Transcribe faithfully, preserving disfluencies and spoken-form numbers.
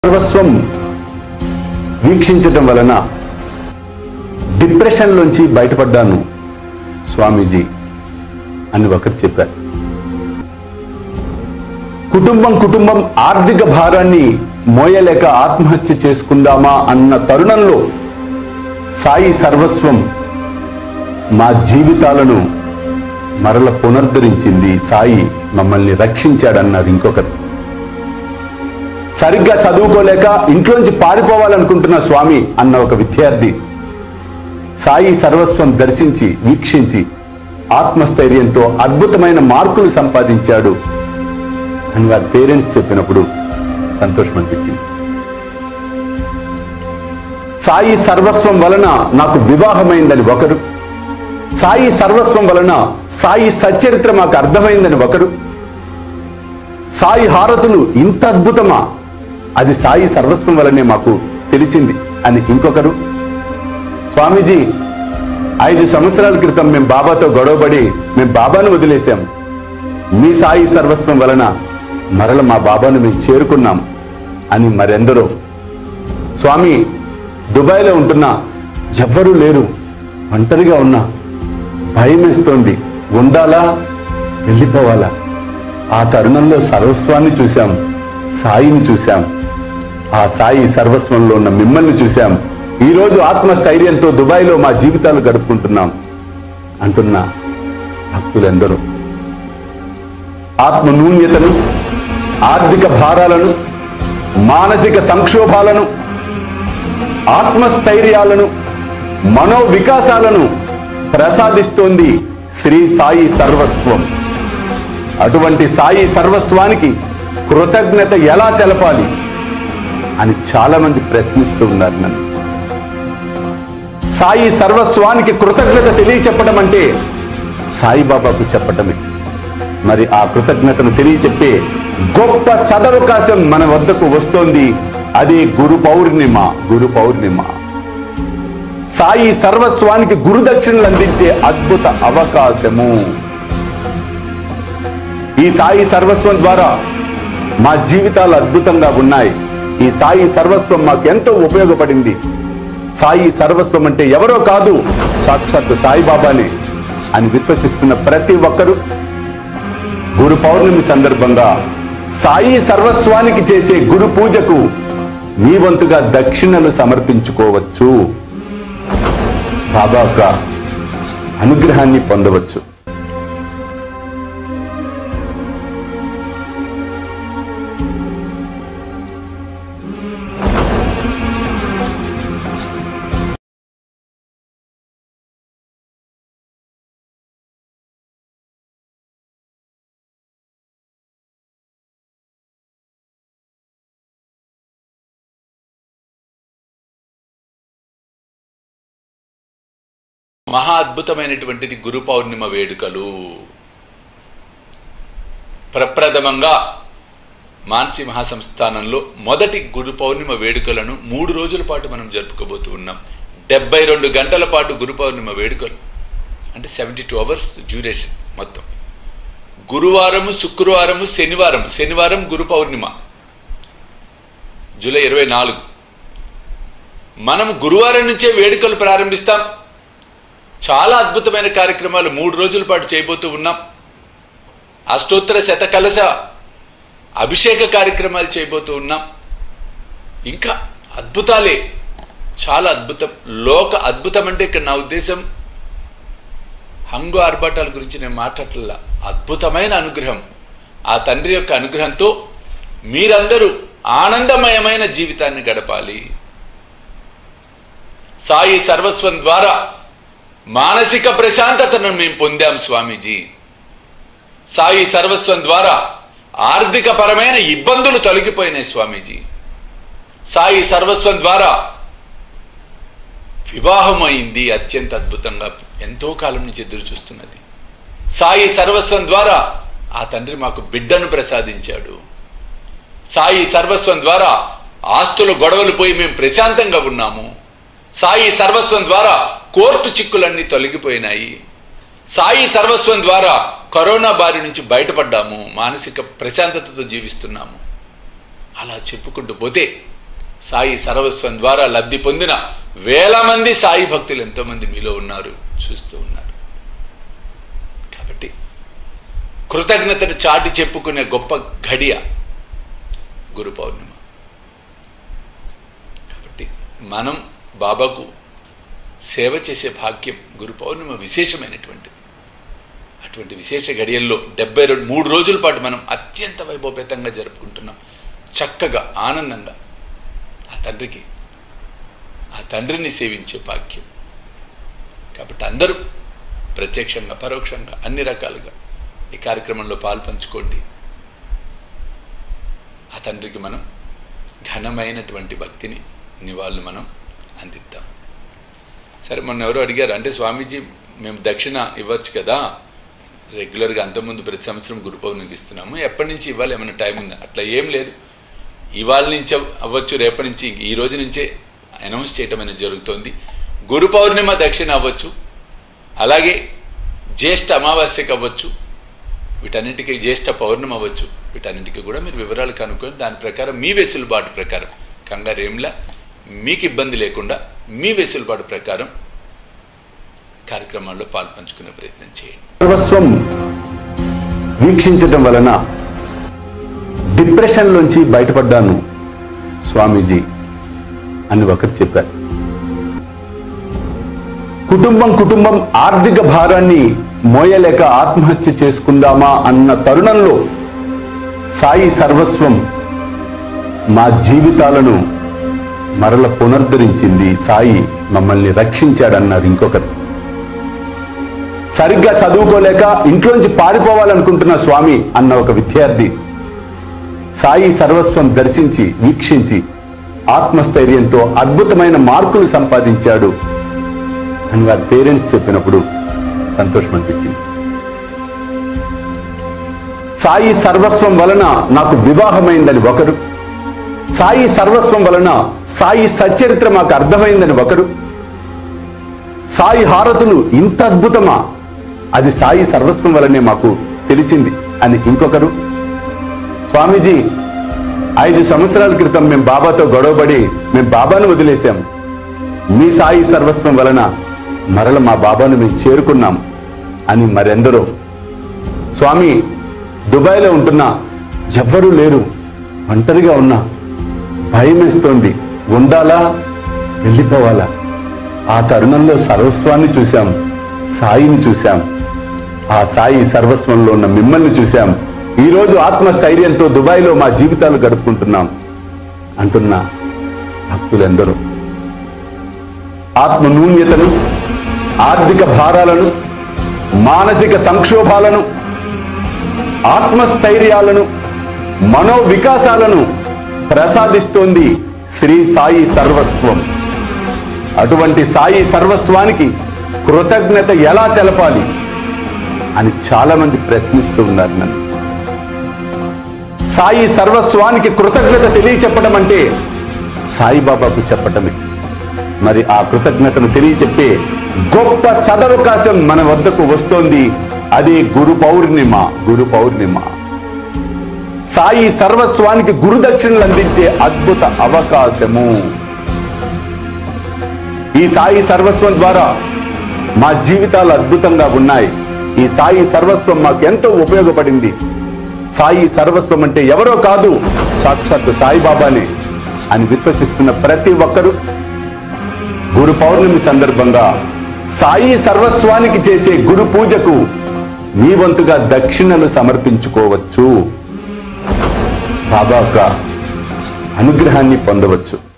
సర్వస్వం వీక్షించటం వలన డిప్రెషన్ నుంచి బయటపడ్డాను స్వామీజీ అని ఒకరు చెప్పారు. కుటుంబం కుటుంబం ఆర్థిక భారాన్ని మోయలేక ఆత్మహత్య చేసుకుందామా అన్న తరుణంలో సాయి సర్వస్వం మా జీవితాలను మరల పునరుద్ధరించింది. సాయి మమ్మల్ని రక్షించాడన్నారు ఇంకొకరు. సరిగ్గా చదువుకోలేక ఇంట్లోంచి పారిపోవాలనుకుంటున్న స్వామి అన్న ఒక విద్యార్థి సాయి సర్వస్వం దర్శించి వీక్షించి ఆత్మస్థైర్యంతో అద్భుతమైన మార్కులు సంపాదించాడు అని వారి పేరెంట్స్ చెప్పినప్పుడు సంతోషం అనిపించింది. సాయి సర్వస్వం వలన నాకు వివాహమైందని ఒకరు, సాయి సర్వస్వం వలన సాయి సచ్చరిత్ర మాకు అర్థమైందని ఒకరు, సాయి హారతులు ఇంత అద్భుతమా, అది సాయి సర్వస్వం వలనే మాకు తెలిసింది అని ఇంకొకరు. స్వామీజీ, ఐదు సంవత్సరాల క్రితం మేము బాబాతో గొడవపడి మేము బాబాను వదిలేశాం, మీ సాయి సర్వస్వం వలన మరల మా బాబాను మేము చేరుకున్నాం అని మరెందరో. స్వామి, దుబాయ్లో ఉంటున్నా, ఎవ్వరూ లేరు, ఒంటరిగా ఉన్నా, భయం వేస్తోంది, ఉండాలా వెళ్ళిపోవాలా. ఆ తరుణంలో సర్వస్వాన్ని చూశాం, సాయిని చూశాం, ఆ సాయి సర్వస్వంలో ఉన్న మిమ్మల్ని చూశాం. ఈరోజు ఆత్మస్థైర్యంతో దుబాయ్లో మా జీవితాలు గడుపుకుంటున్నాం అంటున్న భక్తులెందరూ ఆత్మ నూన్యతను, ఆర్థిక భారాలను, మానసిక సంక్షోభాలను, ఆత్మస్థైర్యాలను, మనోవికాసాలను ప్రసాదిస్తోంది శ్రీ సాయి సర్వస్వం. అటువంటి సాయి సర్వస్వానికి కృతజ్ఞత ఎలా తెలపాలి అని చాలా మంది ప్రశ్నిస్తూ ఉన్నారు నన్ను. సాయి సర్వస్వానికి కృతజ్ఞత తెలియచెప్పడం అంటే సాయిబాబాకు చెప్పటమే. మరి ఆ కృతజ్ఞతను తెలియచెప్పే గొప్ప సదవకాశం మన వద్దకు వస్తోంది. అదే గురు పౌర్ణిమ. గురు పౌర్ణిమ సాయి సర్వస్వానికి గురుదక్షిణలు అందించే అద్భుత అవకాశము. ఈ సాయి సర్వస్వం ద్వారా మా జీవితాలు అద్భుతంగా ఉన్నాయి. ఈ సాయి సర్వస్వం మాకు ఎంతో ఉపయోగపడింది. సాయి సర్వస్వం అంటే ఎవరో కాదు, సాక్షాత్తు సాయిబాబానే అని విశ్వసిస్తున్న ప్రతి ఒక్కరూ గురు పౌర్ణమి సందర్భంగా సాయి సర్వస్వానికి చేసే గురు పూజకు మీ వంతుగా దక్షిణలు సమర్పించుకోవచ్చు, బాబా యొక్క అనుగ్రహాన్ని పొందవచ్చు. మహా అద్భుతమైనటువంటిది గురు పౌర్ణిమ వేడుకలు. ప్రప్రథమంగా మానసి మహాసంస్థానంలో మొదటి గురు పౌర్ణిమ వేడుకలను మూడు రోజుల పాటు మనం జరుపుకోబోతూ ఉన్నాం. డెబ్బై రెండు గంటల పాటు గురు పౌర్ణిమ వేడుకలు అంటే సెవెంటీ టూ అవర్స్ డ్యూరేషన్ మొత్తం. గురువారము, శుక్రవారము, శనివారం శనివారం గురు పౌర్ణిమ జూలై ఇరవై నాలుగు. మనం గురువారం నుంచే వేడుకలు ప్రారంభిస్తాం. చాలా అద్భుతమైన కార్యక్రమాలు మూడు రోజుల పాటు చేయబోతూ ఉన్నాం. అష్టోత్తర శతకలశ అభిషేక కార్యక్రమాలు చేయబోతూ ఉన్నాం. ఇంకా అద్భుతాలే, చాలా అద్భుతం. లోక అద్భుతం అంటే ఇక్కడ నా ఉద్దేశం హంగు ఆర్భాటాల గురించి నేను మాట్లాడట్లా. అద్భుతమైన అనుగ్రహం, ఆ తండ్రి యొక్క అనుగ్రహంతో మీరందరూ ఆనందమయమైన జీవితాన్ని గడపాలి. సాయి సర్వస్వం ద్వారా మానసిక ప్రశాంతతను మేము పొందాం స్వామీజీ. సాయి సర్వస్వం ద్వారా ఆర్థిక పరమైన ఇబ్బందులు తొలగిపోయినాయి స్వామీజీ. సాయి సర్వస్వం ద్వారా వివాహం అయింది అత్యంత అద్భుతంగా, ఎంతో కాలం నుంచి ఎదురు చూస్తున్నది. సాయి సర్వస్వం ద్వారా ఆ తండ్రి మాకు బిడ్డను ప్రసాదించాడు. సాయి సర్వస్వం ద్వారా ఆస్తుల గొడవలు పోయి మేము ప్రశాంతంగా ఉన్నాము. సాయి సర్వస్వం ద్వారా కోర్టు చిక్కులన్నీ తొలగిపోయినాయి. సాయి సర్వస్వం ద్వారా కరోనా బారి నుంచి బయటపడ్డాము, మానసిక ప్రశాంతతతో జీవిస్తున్నాము. అలా చెప్పుకుంటూ పోతే సాయి సర్వస్వం ద్వారా లబ్ధి పొందిన వేల మంది సాయి భక్తులు ఎంతోమంది మీలో ఉన్నారు, చూస్తూ ఉన్నారు. కాబట్టి కృతజ్ఞతను చాటి చెప్పుకునే గొప్ప ఘడియ గురు పౌర్ణిమ. కాబట్టి మనం బాబాకు సేవ చేసే భాగ్యం గురు పౌర్ణిమ విశేషమైనటువంటిది. అటువంటి విశేష గడియల్లో డెబ్బై రెండు మూడు రోజుల పాటు మనం అత్యంత వైభవపేతంగా జరుపుకుంటున్నాం. చక్కగా ఆనందంగా ఆ తండ్రికి ఆ తండ్రిని సేవించే భాగ్యం. కాబట్టి అందరూ ప్రత్యక్షంగా పరోక్షంగా అన్ని రకాలుగా ఈ కార్యక్రమంలో పాలు పంచుకోండి. ఆ తండ్రికి మనం ఘనమైనటువంటి భక్తిని నివాళులు మనం అందిద్దాం. సరే, మొన్న ఎవరో అడిగారు, అంటే స్వామీజీ మేము దక్షిణ ఇవ్వచ్చు కదా, రెగ్యులర్గా అంతకుముందు ప్రతి సంవత్సరం గురు పౌర్ణమికి ఇస్తున్నాము, ఎప్పటి నుంచి ఇవ్వాలి, ఏమైనా టైం ఉందా? అట్లా ఏం లేదు. ఇవాళ నుంచి అవ్వచ్చు, రేపటి నుంచి ఈ రోజు నుంచే అనౌన్స్ చేయటం అనేది జరుగుతోంది. గురు పౌర్ణిమ దక్షిణ అవ్వచ్చు, అలాగే జ్యేష్ఠ అమావాస్యకి అవ్వచ్చు, వీటన్నింటికి జ్యేష్ఠ పౌర్ణమి అవ్వచ్చు. వీటన్నింటికి కూడా మీరు వివరాలు కనుక్కొని దాని ప్రకారం మీ వెసులుబాటు ప్రకారం, కంగారు ఏంలా, మీకు ఇబ్బంది లేకుండా మీ వెసులుబాటు ప్రకారం కార్యక్రమాల్లో పాల్పంచుకునే ప్రయత్నం చేయండి. సర్వస్వం వీక్షించడం వలన డిప్రెషన్ నుంచి బయటపడ్డాను స్వామీజీ అని ఒకరు చెప్పారు. కుటుంబం కుటుంబం ఆర్థిక భారాన్ని మోయలేక ఆత్మహత్య చేసుకుందామా అన్న తరుణంలో సాయి సర్వస్వం మా జీవితాలను మరల పునరుద్ధరించింది, సాయి మమ్మల్ని రక్షించాడన్నారు ఇంకొకరు. సరిగ్గా చదువుకోలేక ఇంట్లోంచి పారిపోవాలనుకుంటున్న స్వామి అన్న ఒక విద్యార్థి సాయి సర్వస్వం దర్శించి వీక్షించి ఆత్మస్థైర్యంతో అద్భుతమైన మార్కులు సంపాదించాడు అని వారి పేరెంట్స్ చెప్పినప్పుడు సంతోషం అనిపించింది. సాయి సర్వస్వం వలన నాకు వివాహమైందని ఒకరు, సాయి సర్వస్వం వలన సాయి సచ్చరిత్ర మాకు అర్థమైందని ఒకరు, సాయి హారతులు ఇంత అద్భుతమా, అది సాయి సర్వస్వం వలనే మాకు తెలిసింది అని ఇంకొకరు. స్వామీజీ, ఐదు సంవత్సరాల క్రితం మేము బాబాతో గొడవపడి మేము బాబాను వదిలేశాం, మీ సాయి సర్వస్వం వలన మరల మా బాబాను మేము చేరుకున్నాం అని మరెందరో. స్వామి, దుబాయ్లో ఉంటున్నా, ఎవ్వరూ లేరు, ఒంటరిగా ఉన్నా, భయం వేస్తోంది, ఉండాలా వెళ్ళిపోవాలా. ఆ తరుణంలో సర్వస్వాన్ని చూశాం, సాయిని చూశాం, ఆ సాయి సర్వస్వంలో ఉన్న మిమ్మల్ని చూశాం. ఈరోజు ఆత్మస్థైర్యంతో దుబాయ్లో మా జీవితాలు గడుపుకుంటున్నాం అంటున్న భక్తులెందరూ ఆత్మ నూన్యతను, ఆర్థిక భారాలను, మానసిక సంక్షోభాలను, ఆత్మస్థైర్యాలను, మనోవికాసాలను ప్రసాదిస్తోంది శ్రీ సాయి సర్వస్వం. అటువంటి సాయి సర్వస్వానికి కృతజ్ఞత ఎలా తెలపాలి అని చాలా మంది ప్రశ్నిస్తూ ఉన్నారు నన్ను. సాయి సర్వస్వానికి కృతజ్ఞత తెలియచెప్పడం అంటే సాయిబాబాకు చెప్పటమే. మరి ఆ కృతజ్ఞతను తెలియచెప్పే గొప్ప సదవకాశం మన వద్దకు వస్తోంది. అదే గురు పౌర్ణిమ. గురు పౌర్ణిమ సాయి సర్వస్వానికి గురుదక్షిణలు అందించే అద్భుత అవకాశము. ఈ సాయి సర్వస్వం ద్వారా మా జీవితాలు అద్భుతంగా ఉన్నాయి. ఈ సాయి సర్వస్వం మాకు ఎంతో ఉపయోగపడింది. సాయి సర్వస్వం అంటే ఎవరో కాదు, సాక్షాత్తు సాయిబాబానే అని విశ్వసిస్తున్న ప్రతి ఒక్కరూ గురు పౌర్ణమి సందర్భంగా సాయి సర్వస్వానికి చేసే గురు పూజకు మీ వంతుగా దక్షిణలు సమర్పించుకోవచ్చు, బాబా యొక్క అనుగ్రహాన్ని పొందవచ్చు.